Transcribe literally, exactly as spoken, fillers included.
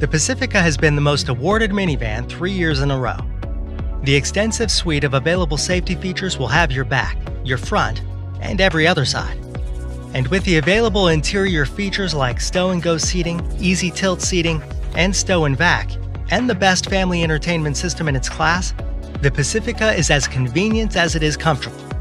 The Pacifica has been the most awarded minivan three years in a row. The extensive suite of available safety features will have your back, your front, and every other side. And with the available interior features like stow and go seating, easy tilt seating, and stow and vac, and the best family entertainment system in its class, the Pacifica is as convenient as it is comfortable.